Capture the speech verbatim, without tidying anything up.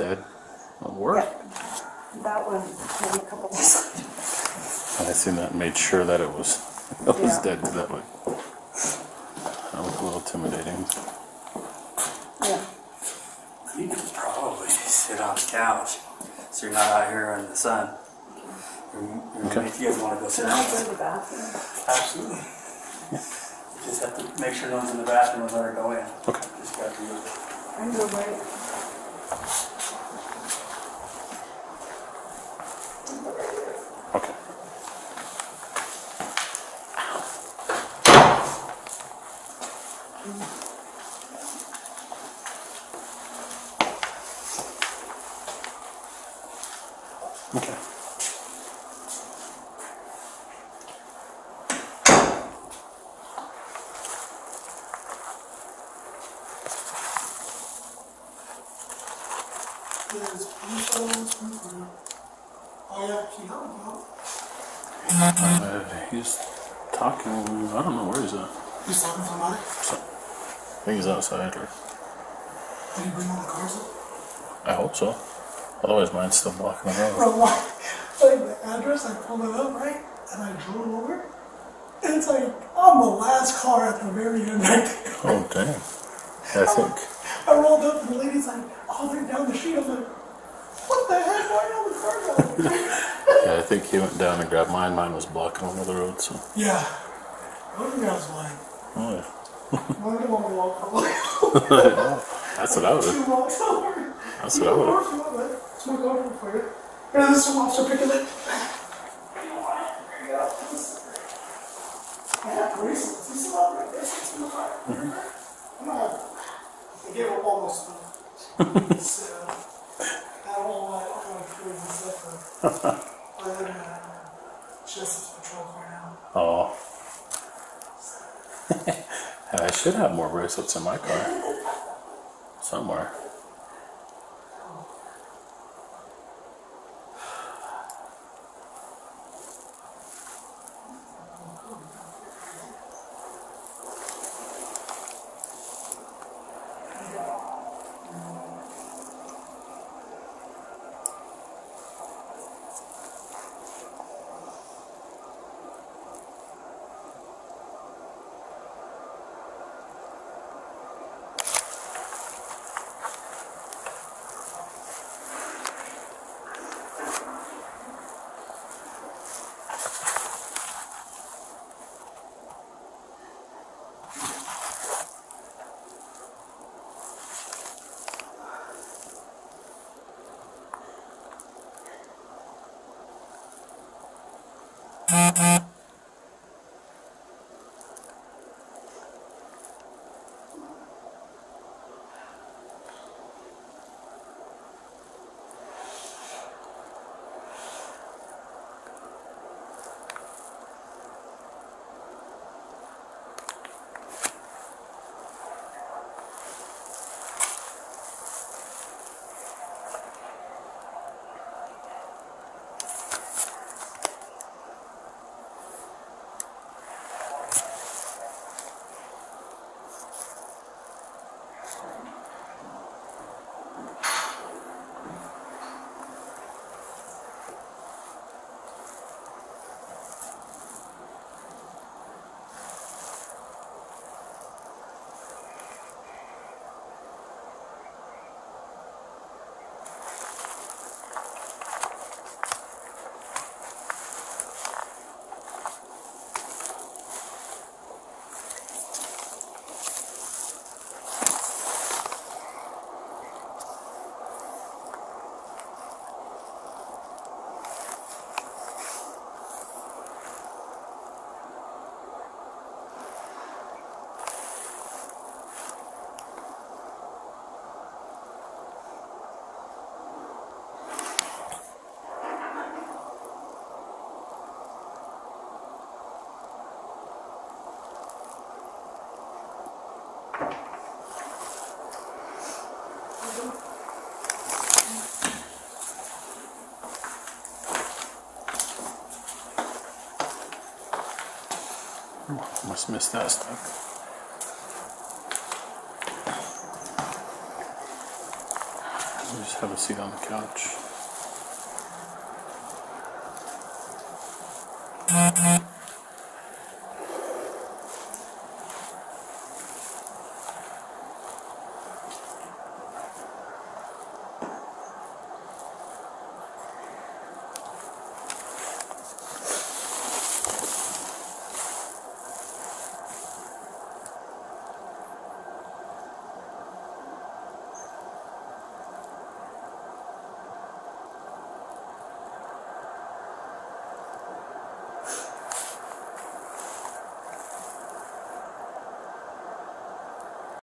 dead. It'll work. Yeah. That one maybe a couple days later. I seen that and made sure that it was it was Yeah. dead that way. That was a little intimidating. Yeah. You could probably sit on the couch so you're not out here in the sun. You're, you're Okay. If you guys want to go sit Can I down. go to the bathroom? Absolutely. You just have to make sure no one's in the bathroom and let her go in. Okay. Just got to use it. I can go right. Okay. Okay. There's people, people. Oh yeah, she helped me out. Uh, he's talking. I don't know where he's at. He's talking to somebody. So, I think he's outside. Or Did he bring all the cars up? I hope so. Otherwise, mine's still blocking the road. Bro, like, like the address, I pulled it up, right? And I drove over. And it's like, I'm the last car at the very end right there. Oh damn! I think. I rolled up and the lady's like, oh, they're down the street. I'm like, what the heck? Why are all the cars out there? Yeah, I think he went down and grabbed mine. Mine was blocking another road. So. Yeah. I think that was mine. Oh yeah. Why did I want to walk over? That's what I would. Two walks over. That's what I would. Smoke over for you. Here, this is some officer picking it. I have bracelets. You see my bracelets in the fire? I'm not. I gave up all my stuff. So, I have all my, all my food and stuff. I live in a Justice Patrol car now. Oh. I should have more bracelets in my car. Somewhere. Must miss that stuff. There's Have a seat on the couch.